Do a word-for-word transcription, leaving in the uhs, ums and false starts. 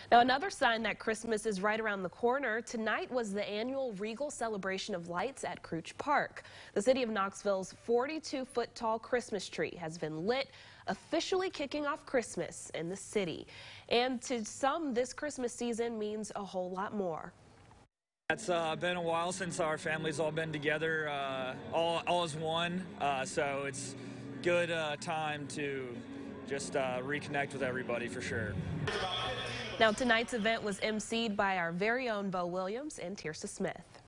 Now, another sign that Christmas is right around the corner. Tonight was the annual Regal celebration of lights at Crooch Park. The city of Knoxville's forty-two foot tall Christmas tree has been lit, officially kicking off Christmas in the city. And to some, this Christmas season means a whole lot more. It's uh, been a while since our family's all been together, uh, all, all as one, uh, so it's good uh, time to just uh, reconnect with everybody for sure. Now, tonight's event was emceed by our very own Bo Williams and Tirsa Smith.